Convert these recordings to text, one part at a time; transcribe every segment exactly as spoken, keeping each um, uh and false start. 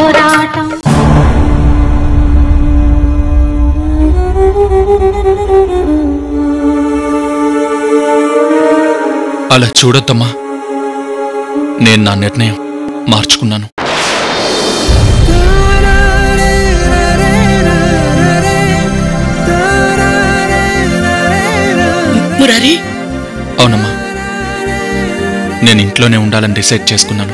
పోరాటం. అలా చూడొద్దమ్మా, నేను నా నిర్ణయం మార్చుకున్నాను. మురారి, అవునమ్మా, నేను ఇంట్లోనే ఉండాలని డిసైడ్ చేసుకున్నాను.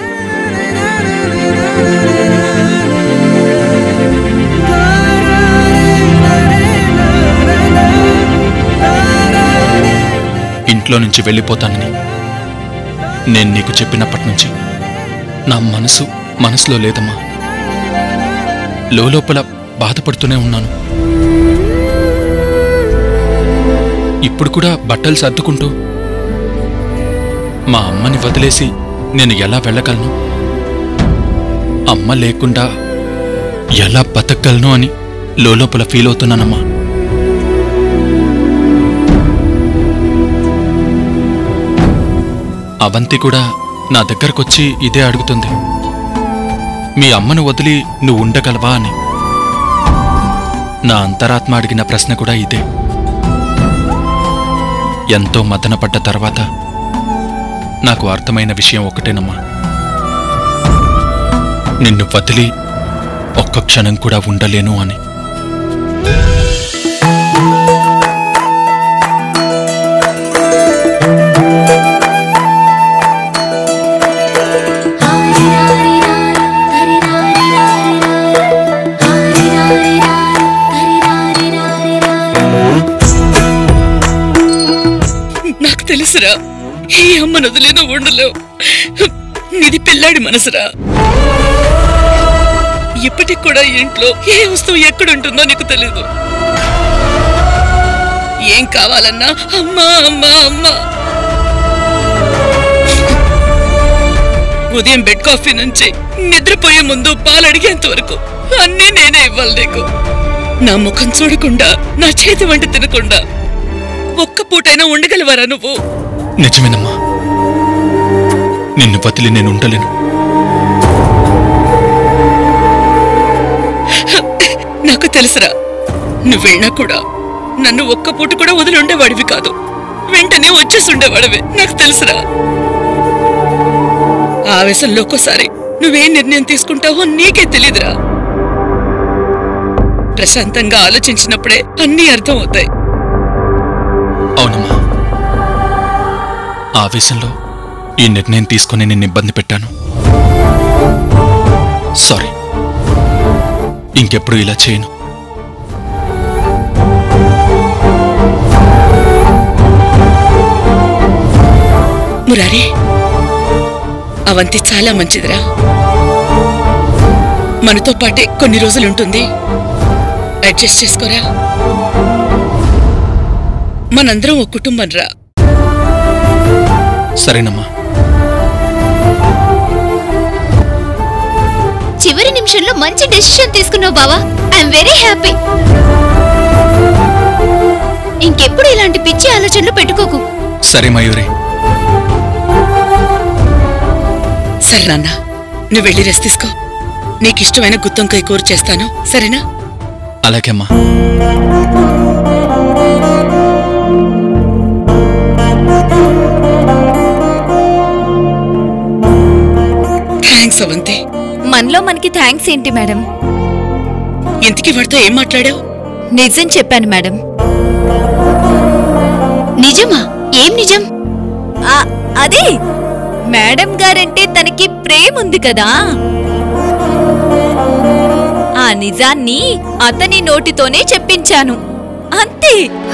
ఇంట్లో నుంచి వెళ్ళిపోతానని నేను నీకు చెప్పినప్పటి నుంచి నా మనసు మనసులో లేదమ్మా. లోపల బాధపడుతూనే ఉన్నాను. ఇప్పుడు కూడా బట్టలు సర్దుకుంటూ మా అమ్మని వదిలేసి నేను ఎలా వెళ్ళగలను, అమ్మ లేకుండా ఎలా బతకగలను అని లోపల ఫీల్ అవుతున్నానమ్మా. అవంతి కూడా నా దగ్గరకొచ్చి ఇదే అడుగుతుంది, మీ అమ్మను వదిలి నువ్వు ఉండగలవా అని. నా అంతరాత్మ అడిగిన ప్రశ్న కూడా ఇదే. ఎంతో మదనపడ్డ తర్వాత నాకు అర్థమైన విషయం ఒకటేనమ్మా, నిన్ను వదిలి ఒక్క క్షణం కూడా ఉండలేను అని. నాకు తెలుసురా, ఈ అమ్మను వదిలేను ఉండలేవు. నీది పిల్లాడి మనసురా. ఇప్పటికి కూడా ఇంట్లో ఏ వస్తువు ఎక్కడుంటుందో నీకు తెలీదు. ఏం కావాలన్నా అమ్మా అమ్మా అమ్మా. ఉదయం బెడ్ కాఫీ నుంచి నిద్రపోయే ముందు పాలు అడిగేంత వరకు అన్నీ నేనే ఇవ్వాలి నీకు. నా ముఖం చూడకుండా, నా చేతి వంట తినకుండా ఒక్క పూటైనా ఉండగలవారా నువ్వు? నిజమేనమ్మా, నిన్ను వదిలి నేను ఉండలేను. నాకు తెలుసురా, నువ్వు వెళ్ళినా కూడా నన్ను ఒక్క పూట కూడా వదిలి ఉండేవాడివి కాదు, వెంటనే వచ్చేసి ఉండేవాడివి. నాకు తెలుసురా. ఆవేశంలో ఒక్కోసారి నువ్వేం నిర్ణయం తీసుకుంటావో నీకే తెలీదురా. ప్రశాంతంగా ఆలోచించినప్పుడే అన్నీ అర్థమవుతాయి. అవునమ్మా, ఆవేశంలో ఈ నిర్ణయం తీసుకుని నిన్ను ఇబ్బంది పెట్టాను. సారీ, ఇంకెప్పుడు ఇలా చేయను. మురారి, అవంతి చాలా మంచిదిరా. మనతో పాటే కొన్ని రోజులుంటుంది, అడ్జస్ట్ చేసుకోరా. మనందరం ఒక కుటుంబం రా. సరేనమ్మా. చివరి నిమిషంలో మంచి డెసిషన్ తీసుకున్నావు బావా. I'm very happy. ఇంకెప్పుడు ఇలాంటి పిచ్చి ఆలోచనలు పెట్టుకోకు. సరే మయూరి. సరే నాన్న, నువ్వు వెళ్ళి రెస్ట్ తీసుకో. నీకిష్టమైన గుత్తొంకాయ కూర చేస్తాను, సరేనా? అలాగే అమ్మా. థ్యాంక్స్ అవంతి. మనలో మనకి థ్యాంక్స్ ఏంటి మేడం? ఇంతకీ వాడితో ఏం మాట్లాడావు? నిజం చెప్పాను మేడం. నిజమా? ఏం నిజం? అదే మేడం గారంటే తనకి ప్రేమ ఉంది కదా, ఆ నిజాన్ని అతని నోటితోనే చెప్పించాను అంతే.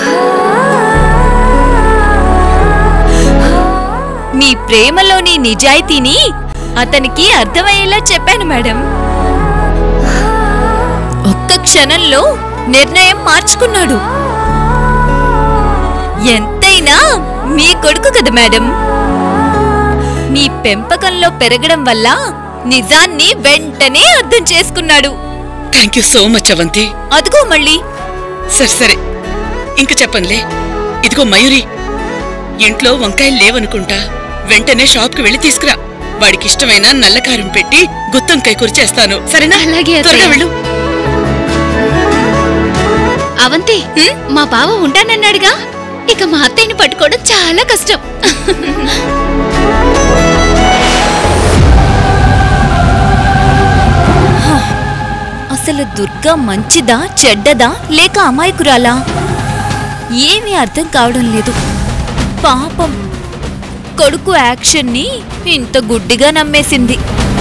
మీ ప్రేమలోని నిజాయితీని అతనికి అర్థమయ్యేలా చెప్పాను మేడం. ఒక్క క్షణంలో నిర్ణయం మార్చుకున్నాడు. ఎంతైనా మీ కొడుకు కదా మేడం. మీ పెంపకంలో పెరగడం వల్ల నిజాన్ని వెంటనే అర్థం చేసుకున్నాడు. Thank you so much Avanti. అదిగో మళ్ళీ. సరే సరే, ఇంక చెప్పనులే. ఇదిగో మయూరి, ఇంట్లో వంకాయలు లేవనుకుంటా, వెంటనే షాప్కి వెళ్ళి తీసుకురా. వాడికిష్టమైన నల్లకారం పెట్టి గుత్తంకాయ కూర చేస్తాను, సరేనా? అలాగే త్వరగా వెళ్ళు. అవంతి, మా బావ ఉంటానన్నాడుగా, ఇక మా అత్తయ్యని పట్టుకోవడం చాలా కష్టం. అసలు దుర్గా మంచిదా చెడ్డదా లేక అమాయకురాలా ఏమీ అర్థం కావడం లేదు. పాపం కొడుకు యాక్షన్ని ఇంత గుడ్డిగా నమ్మేసింది.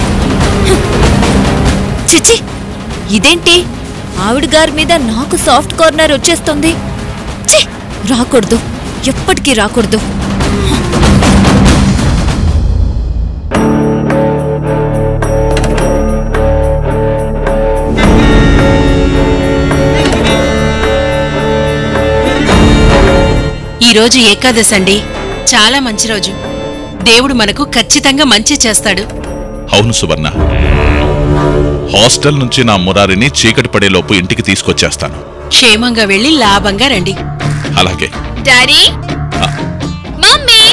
చిచి, ఇదేంటి ఆవిడ గారి మీద నాకు సాఫ్ట్ కార్నర్ వచ్చేస్తుంది. ఛీ, రాకూడదు, ఎప్పటికీ రాకూడదు. ఈరోజు ఏకాదశి అండి, చాలా మంచి రోజు. దేవుడు మనకు ఖచ్చితంగా మంచి చేస్తాడు. అవును సువర్ణ, హాస్టల్ నుంచి నా మురారిని చీకటి పడేలోపు ఇంటికి తీసుకొచ్చేస్తాను. క్షేమంగా వెళ్లి లాభంగా రండి. అలాగే. డాడీ, మమ్మీ,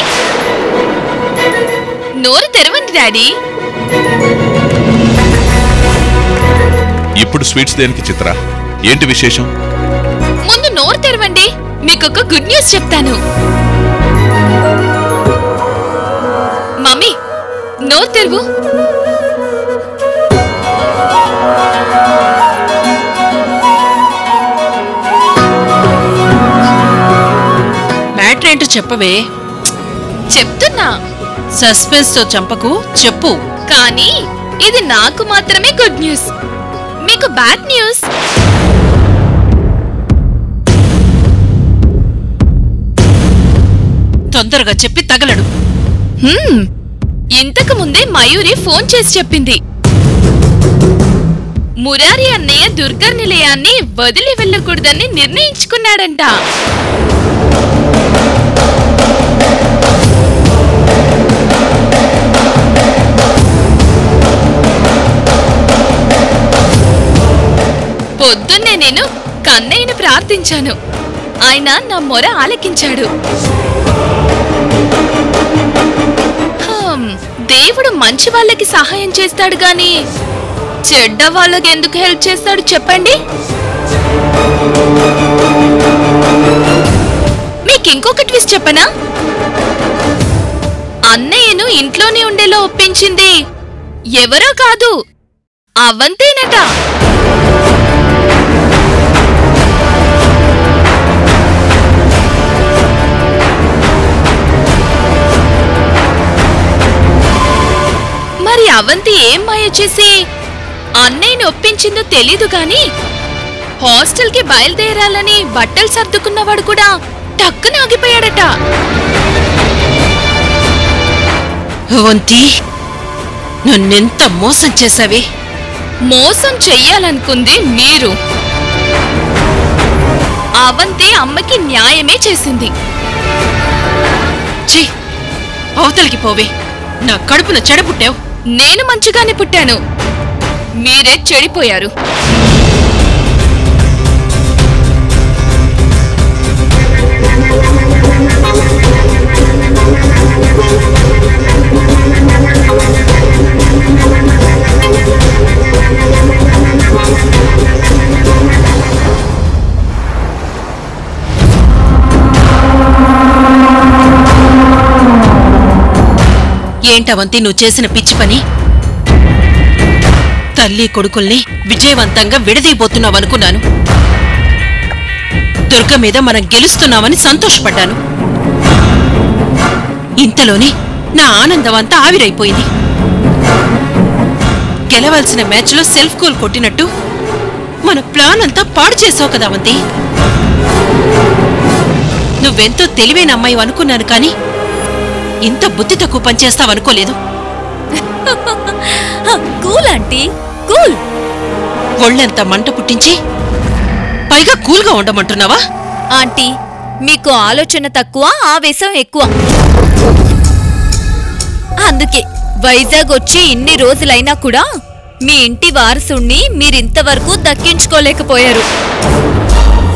నోరు తెరవండి డాడీ. ఇప్పుడు స్వీట్స్ దేనికి చిత్ర? ఏంటి విశేషం? ముందు నోరు తెరవండి, మీకొక గుడ్ న్యూస్ చెప్తాను. మమ్మీ, నోరు తెరువు. మ్యాటర్ ఏంటో చెప్పవే. చెప్తున్నా. సస్పెన్స్ తో చంపకు, చెప్పు. కానీ ఇది నాకు మాత్రమే గుడ్ న్యూస్, మీకు బ్యాడ్ న్యూస్. తొందరగా చెప్పి తగలడు. హ్మ్, ఇంతకు ముందే మయూరి ఫోన్ చేసి చెప్పింది. మురారి అన్నయ్య దుర్గా నిలయాన్ని వదిలి వెళ్ళకూడదని నిర్ణయించుకున్నాడంట. పొద్దున్నే నేను కన్నయ్యను ప్రార్థించాను, ఆయన నా మొర ఆలకించాడు. దేవుడు మంచి వాళ్ళకి సహాయం చేస్తాడు గాని చెడ్డ వాళ్ళకి ఎందుకు హెల్ప్ చేస్తాడు చెప్పండి? మీకు ఇంకొక ట్విస్ట్ చెప్పనా? అన్నయ్యను ఇంట్లోనే ఉండేలా ఒప్పించింది ఎవరో కాదు, అవంతేనట. మరి అవంతి ఏం మాయ చేసి అన్నయ్యను ఒప్పించిందో తెలీదు గాని హాస్టల్ కి బయలుదేరాలని బట్టలు సర్దుకున్నవాడు కూడా టక్కున ఆగిపోయాడట. అవంతి, నన్నెంత మోసం చేసావే. మోసం చెయ్యాలనుకుంది మీరు. అవంతి అమ్మకి న్యాయమే చేసింది. ఛీ, అవతలికి పోవే. నా కడుపున చెడపుట్టావు. నేను మంచిగానే పుట్టాను, మీరే చెడిపోయారు. ఏంటవంతి నువ్వు చేసిన పిచ్చి పని? తల్లి కొడుకుల్ని విజయవంతంగా విడదీయబోతున్నావనుకున్నాను. దుర్గ మీద మనం గెలుస్తున్నామని సంతోషపడ్డాను. ఇంతలోనే నా ఆనందం అంతా ఆవిరైపోయింది. గెలవాల్సిన మ్యాచ్లో సెల్ఫ్ గోల్ కొట్టినట్టు మన ప్లాన్ అంతా పాడు చేసావు కదా అవంతి. నువ్వెంతో తెలివైన అమ్మాయి అనుకున్నాను కానీ ఇంత బుద్ధి తక్కువ పనిచేస్తావనుకోలేదు. Cool aunty, cool. ఒళ్ళంతా మంట పుట్టించి పైగా కూల్గా ఉండమంటున్నావా? ఆంటీ, మీకు ఆలోచన తక్కువ, ఆవేశం ఎక్కువ. అందుకే వైజాగ్ వచ్చి ఇన్ని రోజులైనా కూడా మీ ఇంటి వారసుణ్ణి మీరింతవరకు దక్కించుకోలేకపోయారు.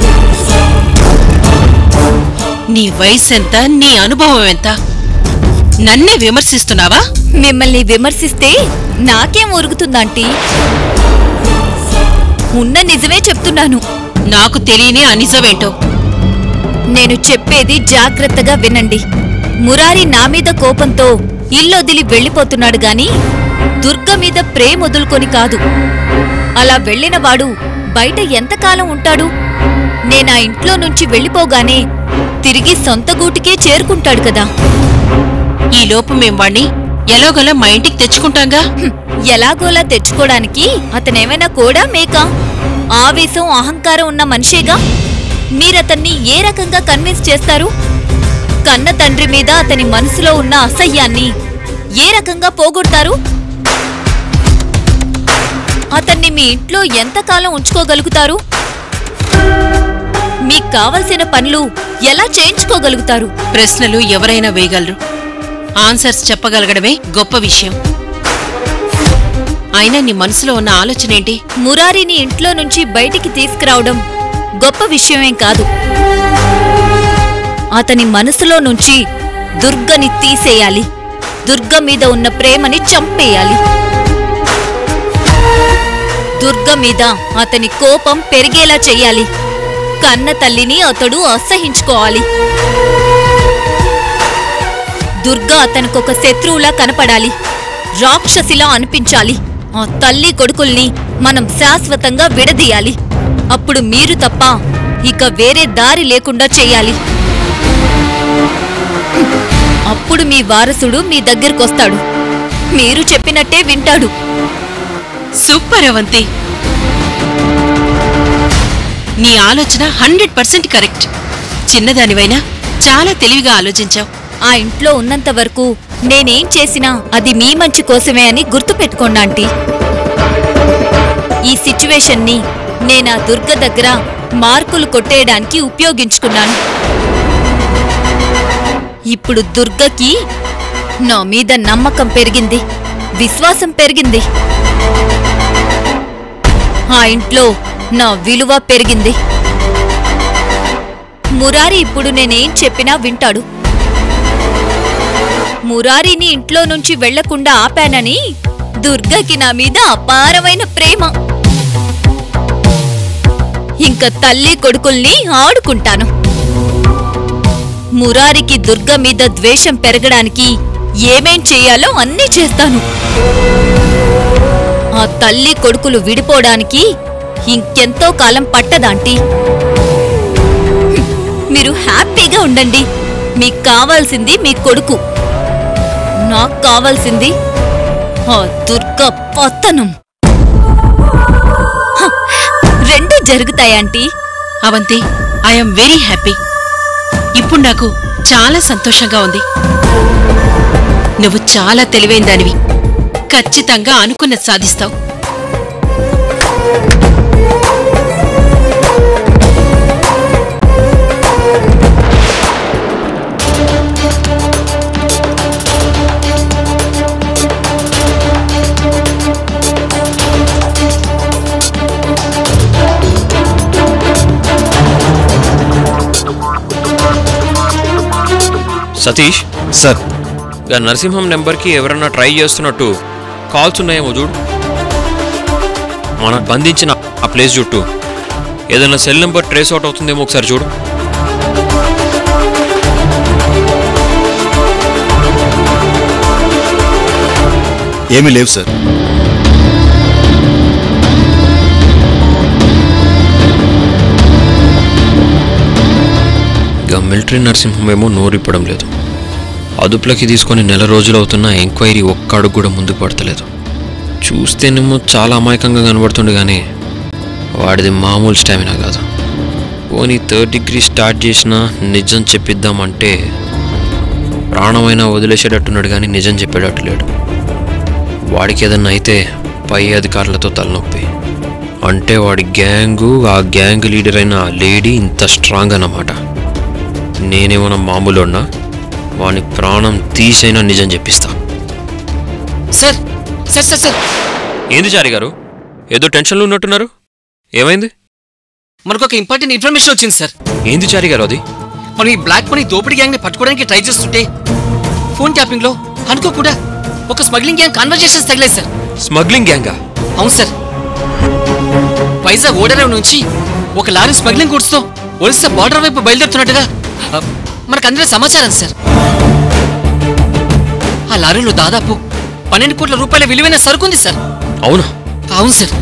నీ వయసెంత, నీ అనుభవం ఎంత? నన్నే విమర్శిస్తున్నావా? మిమ్మల్ని విమర్శిస్తే నాకేం ఒరుగుతుందంటీ? ఉన్న నిజమే చెప్తున్నాను. నాకు తెలియని అనిజమేంటో. నేను చెప్పేది జాగ్రత్తగా వినండి. మురారి నా మీద కోపంతో ఇల్లొదిలి వెళ్ళిపోతున్నాడు గాని దుర్గ మీద ప్రేమొదులుకొని కాదు. అలా వెళ్ళినవాడు బయట ఎంతకాలం ఉంటాడు? నేనా ఇంట్లో నుంచి వెళ్ళిపోగానే తిరిగి సొంత గూటికే చేరుకుంటాడు కదా. ఈలోపు మేం వాణ్ణి ఎలాగోలా మా ఇంటికి తెచ్చుకుంటాంగా. ఎలాగోలా తెచ్చుకోవడానికి అతనేమైనా కూడా మేక? ఆవేశం అహంకారం ఉన్న మనిషేగా. మీరతన్ని ఏ రకంగా కన్విన్స్ చేస్తారు? కన్న తండ్రి మీద అతని మనసులో ఉన్న అసహ్యాన్ని ఏ రకంగా పోగొడతారు? అతన్ని మీ ఇంట్లో ఎంతకాలం ఉంచుకోగలుగుతారు? మీకు కావలసిన పనులు ఎలా చేయించుకోగలుగుతారు? ప్రశ్నలు ఎవరైనా వేయగలరు, ఆన్సర్స్ చెప్పగలగడమే గొప్ప విషయం. అయినా నీ మనసులో ఉన్న ఆలోచనేంటి? మురారిని ఇంట్లో నుంచి బయటికి తీసుకురావడం గొప్ప విషయమేం కాదు. అతని మనసులో నుంచి దుర్గని తీసేయాలి. దుర్గ మీద ఉన్న ప్రేమని చంపేయాలి. దుర్గ మీద అతని కోపం పెరిగేలా చెయ్యాలి. కన్న తల్లిని అతడు అసహించుకోవాలి. దుర్గ అతనికొక శత్రువులా కనపడాలి. రాక్షసిలా అనిపించాలి. ఆ తల్లి కొడుకుల్ని మనం శాశ్వతంగా విడదీయాలి. అప్పుడు మీరు తప్ప ఇక వేరే దారి లేకుండా చెయ్యాలి. అప్పుడు మీ వారసుడు మీ దగ్గరకొస్తాడు. మీరు చెప్పినట్టే వింటాడు. సూపర్ అవంతి, నీ ఆలోచన హండ్రెడ్ పర్సెంట్ కరెక్ట్. చిన్నదానివైనా చాలా తెలివిగా ఆలోచించావు. ఆ ఇంట్లో ఉన్నంత వరకు నేనేం చేసినా అది మీ మంచి కోసమే అని గుర్తుపెట్టుకోండి ఆంటీ. ఈ సిచ్యువేషన్ని నేనా దుర్గ దగ్గర మార్కులు కొట్టేయడానికి ఉపయోగించుకున్నాను. ఇప్పుడు దుర్గకి నా మీద నమ్మకం పెరిగింది, విశ్వాసం పెరిగింది. ఆ ఇంట్లో నా విలువ పెరిగింది. మురారి ఇప్పుడు నేనేం చెప్పినా వింటాడు. మురారిని ఇంట్లో నుంచి వెళ్లకుండా ఆపానని దుర్గకి నా మీద అపారమైన ప్రేమ. ఇంక తల్లి కొడుకుల్ని ఆడుకుంటాను. మురారికి దుర్గ మీద ద్వేషం పెరగడానికి ఏమేం చెయ్యాలో అన్నీ చేస్తాను. ఆ తల్లి కొడుకులు విడిపోవడానికి ఇంకెంతో కాలం పట్టదాంటీ. మీరు హ్యాపీగా ఉండండి. మీకు కావాల్సింది మీ కొడుకు, నాకు కావాల్సింది ఆ దుర్గ పతనం. రెండు జరుగుతాయాంటీ. Avanti, I'm very happy. ఇప్పుడు నాకు చాలా సంతోషంగా ఉంది. నువ్వు చాలా తెలివైన దానివి. ఖచ్చితంగా అనుకున్నది సాధిస్తావు. సతీష్ సార్, గా నరసింహం నెంబర్కి ఎవరన్నా ట్రై చేస్తున్నట్టు కాల్స్ ఉన్నాయేమో చూడు. మనం బంధించిన ఆ ప్లేస్ చుట్టూ ఏదైనా సెల్ నెంబర్ ట్రేస్ అవుట్ అవుతుందేమో ఒకసారి చూడు. ఏమీ లేవు సార్. ఇక మిలిటరీ నరసింహం ఏమో నోరిప్పడం లేదు. అదుపులోకి తీసుకొని నెల రోజులు అవుతున్నా ఎంక్వైరీ ఒక్క అడుగు కూడా ముందుకు పడతలేదు. చూస్తేనేమో చాలా అమాయకంగా కనబడుతుండే కానీ వాడిది మామూలు స్టామినా కాదు. పోనీ థర్డ్ డిగ్రీ స్టార్ట్ చేసినా నిజం చెప్పిద్దామంటే ప్రాణమైనా వదిలేసేటట్టున్నాడు కానీ నిజం చెప్పేటట్టు లేడు. వాడికి ఏదన్నా అయితే పై అధికారులతో తలనొప్పి. అంటే వాడి గ్యాంగు, ఆ గ్యాంగ్ లీడర్ అయిన ఆ లేడీ ఇంత స్ట్రాంగ్ అన్నమాట. నేనేమన్నా మామూలున్నా వాని ప్రాణం తీసైనా నిజం చెప్పిస్తా. సార్ సార్ సార్ సార్ ఏంది చారి గారు, ఏదో టెన్షన్లో ఉన్నట్టున్నారు? ఏమైంది? మనకు ఒక ఇంపార్టెంట్ ఇన్ఫర్మేషన్ వచ్చింది సార్. ఏంది చారి గారు అది? మనం ఈ బ్లాక్ మనీ దోపిడీ గ్యాంగ్ ని పట్టుకోవడానికి ట్రై చేస్తుంటే ఫోన్ ట్యాపింగ్ లో అనుకోకుండా ఒక స్మగ్లింగ్ గ్యాంగ్ కన్వర్జేషన్స్ తగిలేదు సార్. స్మగ్లింగ్ గ్యాంగా? అవును సార్. వైజాగ్ ఓడరేవు నుంచి ఒక లారీ స్మగ్లింగ్ గూడ్స్ తో ఒరిస్సా బార్డర్ వైపు బయలుదేరుతున్నట్టుగా మనకు అందరూ సమాచారం సార్. ఆ లారీలో దాదాపు పన్నెండు కోట్ల రూపాయల విలువైన సరుకుంది సార్. అవునా? అవును సార్.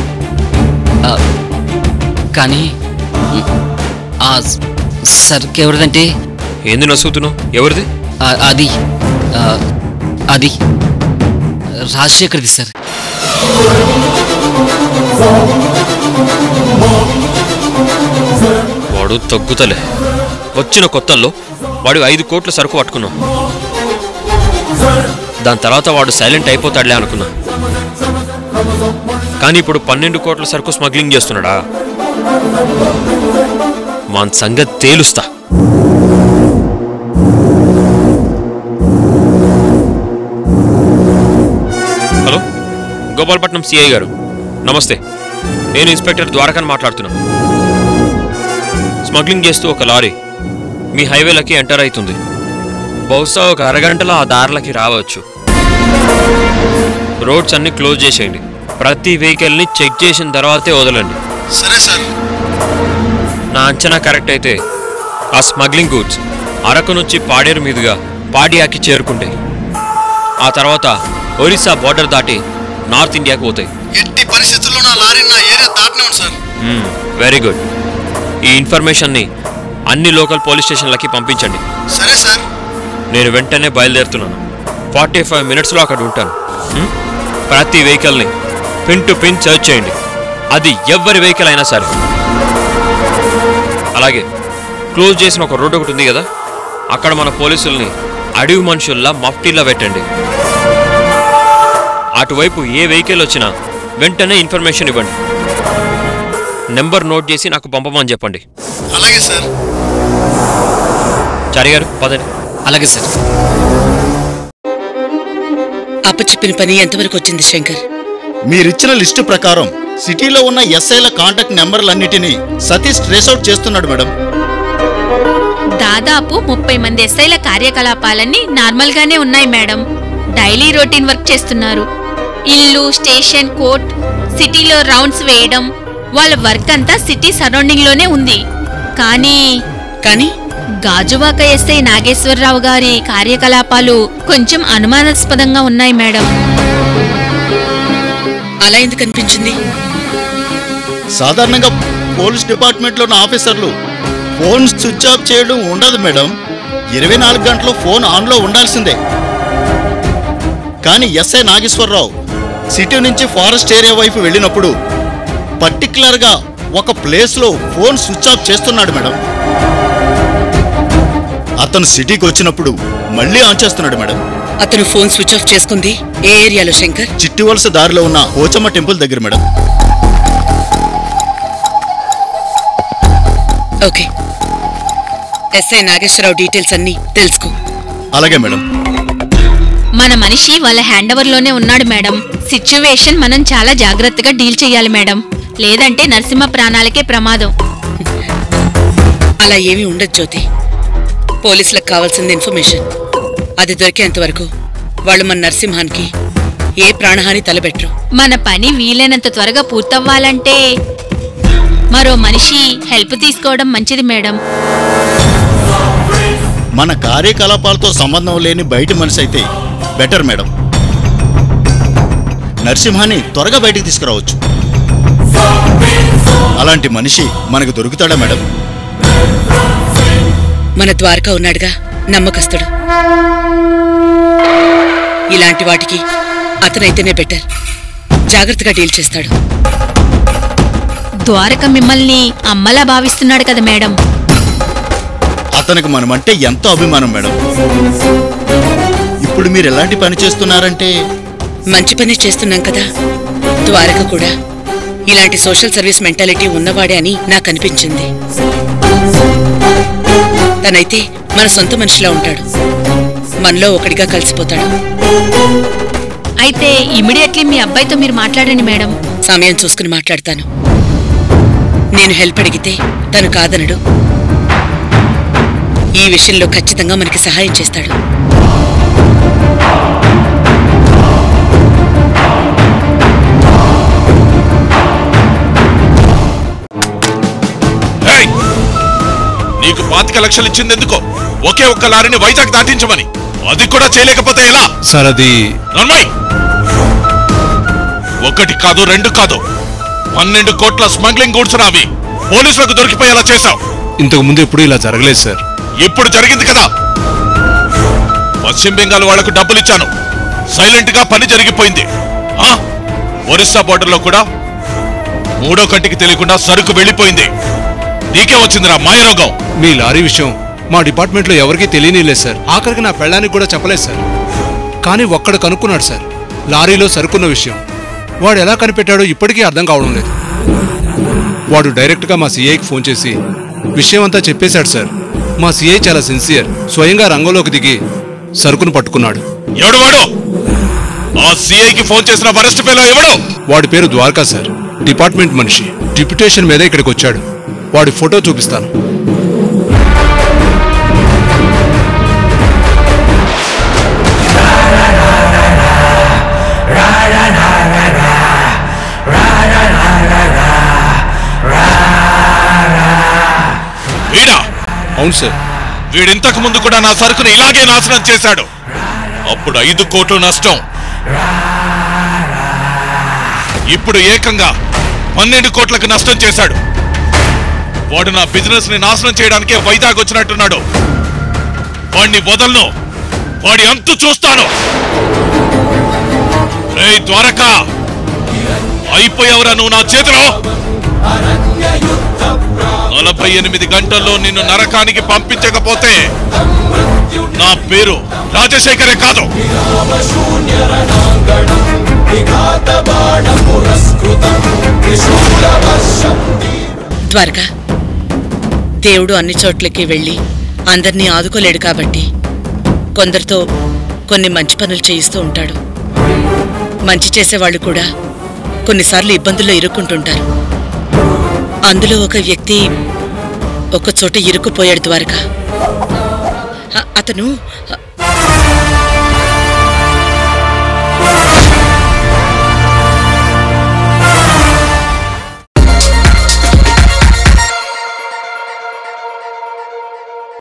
కానీ ఆ సరుకు ఎవరిదంటే? ఏంది నసుగుతున్నావు? ఎవరిది? అది అది రాజశేఖర్ది సార్. వాడు తగ్గుతలే. వచ్చిన కొత్తల్లో వాడు ఐదు కోట్ల సరుకు పట్టుకున్నాం. దాని తర్వాత వాడు సైలెంట్ అయిపోతాడులే అనుకున్నా. కానీ ఇప్పుడు పన్నెండు కోట్ల సరుకు స్మగ్లింగ్ చేస్తున్నాడా? మన సంగతి తేలుస్తా. హలో, గోపాలపట్నం సిఐ గారు నమస్తే. నేను ఇన్స్పెక్టర్ ద్వారకాని మాట్లాడుతున్నా. స్మగ్లింగ్ చేస్తూ ఒక లారీ మీ హైవేలకి ఎంటర్ అవుతుంది. బహుశా ఒక అరగంటలో ఆ దారులకి రావచ్చు. రోడ్స్ అన్ని క్లోజ్ చేసేయండి. ప్రతి వెహికల్ని చెక్ చేసిన తర్వాతే వదలండి. సరే సార్. నా అంచనా కరెక్ట్ అయితే ఆ స్మగ్లింగ్ గూడ్స్ అరకు నుంచి పాడేరు మీదుగా పాడియాకి చేరుకుంటాయి. ఆ తర్వాత ఒరిస్సా బార్డర్ దాటి నార్త్ ఇండియాకి పోతాయి. ఎట్టి పరిస్థితుల్లో నా లారీ నా ఏరియా దాటనివ్వండి సార్. Very good. ఈ ఇన్ఫర్మేషన్ని అన్ని లోకల్ పోలీస్ స్టేషన్లకి పంపించండి. సరే సార్. నేను వెంటనే బయలుదేరుతున్నాను. ఫార్టీ ఫైవ్ మినిట్స్లో అక్కడ ఉంటాను. ప్రతి వెహికల్ని పిన్ టు పిన్ సర్చ్ చేయండి. అది ఎవరి వెహికల్ అయినా సరే. అలాగే క్లోజ్ చేసిన ఒక రోడ్డు ఒకటి ఉంది కదా, అక్కడ మన పోలీసుల్ని అడవి మనుషుల్లా మఫ్టీలా పెట్టండి. అటువైపు ఏ వెహికల్ వచ్చినా వెంటనే ఇన్ఫర్మేషన్ ఇవ్వండి. నెంబర్ నోట్ చేసి నాకు పంపమని చెప్పండి. అలాగే సార్. చారి గారు పదండి. అలాగే సార్. అప్పచెప్పిన పని ఎంతవరకు వచ్చింది శంకర్? మీరిచ్చిన లిస్టు ప్రకారం సిటీలో ఉన్న ఎస్ఐల కాంటాక్ట్ నెంబర్లన్నిటినీ సతీష్ ట్రేస్అవుట్ చేస్తున్నాడు మేడం. దాదాపు ముప్పై మంది ఎస్ఐల కార్యకలాపాలన్నీ నార్మల్ గానే ఉన్నాయి మేడం. డైలీ రొటీన్ వర్క్ చేస్తున్నారు. ఇల్లు, స్టేషన్, కోర్ట్, సిటీలో రౌండ్స్ వేయడం, వాళ్ళ వర్క్ అంతా సిటీ సరౌండింగ్ లోనే ఉంది. కానీ కానీ గాజువాక ఎస్ఐ నాగేశ్వరరావు గారి కార్యకలాపాలు కొంచెం అనుమానాస్పదంగా ఉన్నాయి మేడం. అలా ఎందుకు అనిపించింది? సాధారణంగా పోలీస్ డిపార్ట్మెంట్లో ఉన్న ఆఫీసర్లు ఫోన్ స్విచ్ ఆఫ్ చేయడం ఉండదు మేడం. ఇరవై నాలుగు గంటలు ఫోన్ ఆన్లో ఉండాల్సిందే. కానీ ఎస్ఐ నాగేశ్వరరావు సిటీ నుంచి ఫారెస్ట్ ఏరియా వైపు వెళ్ళినప్పుడు పర్టికులర్గా ఒక ప్లేస్లో ఫోన్ స్విచ్ ఆఫ్ చేస్తున్నాడు మేడం. అతను సిటీకి వచ్చినప్పుడు మళ్ళీ ఆన్ చేస్తున్నాడు మేడం. అతను ఫోన్ స్విచ్ ఆఫ్ చేసుకుంది ఏ ఏరియాలో శంకర్? చిట్టివలస దారిలో ఉన్న పోచమ్మ టెంపుల్ దగ్గర madam. Okay, SI Nageswara Rao details అన్ని తెలుసుకో. అలాగే మేడం. మన మనిషి వాళ్ళ హ్యాండ్ ఓవర్ లోనే ఉన్నాడు మేడం. సిచ్యువేషన్ మనం చాలా జాగ్రత్తగా డీల్ చేయాలి మేడం. లేదంటే నరసింహ ప్రాణాలకే ప్రమాదం. అలా ఏమీ ఉండదు జ్యోతి. పోలీసులకు కావాల్సింది ఇన్ఫర్మేషన్. అది దొరికేంత వరకు వాళ్ళు మన నరసింహానికి ఏ ప్రాణహాని తలబెట్టరు. మన పని వీలైనంత త్వరగా పూర్తవ్వాలంటే మరో మనిషి హెల్ప్ తీసుకోవడం మంచిది మేడం. మన కార్యకలాపాలతో సంబంధం లేని బయటి మనిషి అయితే బెటర్ మేడం. నరసింహాన్ని త్వరగా బయటికి తీసుకురావచ్చు. అలాంటి మనిషి మనకు దొరుకుతాడా మేడం? మన ద్వారకా ఉన్నాడుగా, నమ్మకస్తుడు. ఇలాంటి వాటికి అతనైతేనే బెటర్. జాగ్రత్తగా డీల్ చేస్తాడు. ద్వారక మిమ్మల్ని అమ్మలా భావిస్తున్నాడు కదా మేడం. అతనికి మనమంటే ఎంతో అభిమానం మేడం. ఇప్పుడు మీరు ఎలాంటి పని చేస్తున్నారంటే? మంచి పని చేస్తున్నాం కదా. ద్వారక కూడా ఇలాంటి సోషల్ సర్వీస్ మెంటాలిటీ ఉన్నవాడే అని నాకు అనిపించింది. తనైతే మన సొంత మనిషిలా ఉంటాడు. మనలో ఒకటిగా కలిసిపోతాడు. అయితే ఇమిడియట్లీ మీ అబ్బాయితో మీరు మాట్లాడండి మేడం. సమయం చూసుకుని మాట్లాడతాను. నేను హెల్ప్ అడిగితే తను కాదనడు. ఈ విషయంలో ఖచ్చితంగా మనకి సహాయం చేస్తాడు. నీకు పాతిక లక్షలు ఇచ్చిందెందుకో? ఒకే ఒక్క లారీని వైజాగ్ దాటించమని. అది కూడా చేయలేకపోతే ఎలా? సార్ అది నర్మయ్, ఒకటి కాదు రెండు కాదు పన్నెండు కోట్ల స్మగ్లింగ్ గూడ్స్ రావి పోలీసులకు దొరికిపోయేలా చేశావు. ఇంతకు ముందు ఎప్పుడు ఇలా జరగలేదు సార్. ఇప్పుడు జరిగింది కదా. పశ్చిమ బెంగాల్ వాళ్లకు డబ్బులు ఇచ్చాను, సైలెంట్ గా పని జరిగిపోయింది. ఆ ఒరిస్సా బోర్డర్లో కూడా మూడో కంటికి తెలియకుండా సరుకు వెళ్లిపోయింది. నీకే వచ్చిందిరా మాయరోగం. మీ లారీ విషయం మా డిపార్ట్మెంట్లో ఎవరికీ తెలియనిలేదు సార్. ఆఖరికి నా పెళ్ళానికి కూడా చెప్పలేదు సార్. కానీ ఒక్కడు కనుక్కున్నాడు సార్ లారీలో సరుకున్న విషయం. వాడు ఎలా కనిపెట్టాడో ఇప్పటికీ అర్థం కావడం లేదు. వాడు డైరెక్ట్గా మా సీఐకి ఫోన్ చేసి విషయం అంతా చెప్పేశాడు సార్. మా సీఐ చాలా సిన్సియర్, స్వయంగా రంగంలోకి దిగి సరుకును పట్టుకున్నాడు. ఎవడు వాడు? ఆ సీఐకి ఫోన్ చేసిన వరస్ట్ ఫెలో ఎవడు? వాడి పేరు ద్వారకా సార్, డిపార్ట్మెంట్ మనిషి. డిప్యుటేషన్ మీద ఇక్కడికి వచ్చాడు. వాడి ఫోటో చూపిస్తాను. వీడా? అవును సార్. వీడింతకు ముందు కూడా నా సరుకుని ఇలాగే నాశనం చేశాడు. అప్పుడు ఐదు కోట్లు నష్టం. ఇప్పుడు ఏకంగా పన్నెండు కోట్లకు నష్టం చేశాడు. వాడు నా బిజినెస్ ని నాశనం చేయడానికే వైజాగ్ వచ్చినట్టున్నాడు. వాడిని వదలను, వాడి అంతు చూస్తాను. రే ద్వారకా, అయిపోయావురా నువ్వు నా చేతిలో. నలభై ఎనిమిది గంటల్లో నిన్ను నరకానికి పంపించకపోతే నా పేరు రాజశేఖరే కాదు. ద్వారకా, దేవుడు అన్ని చోట్లకి వెళ్ళి అందర్నీ ఆదుకోలేడు కాబట్టి కొందరితో కొన్ని మంచి పనులు చేయిస్తూ ఉంటాడు. మంచి చేసేవాళ్ళు కూడా కొన్నిసార్లు ఇబ్బందుల్లో ఇరుక్కుంటుంటారు. అందులో ఒక వ్యక్తి ఒక చోట ఇరుక్కుపోయాడు ద్వారకా. అతను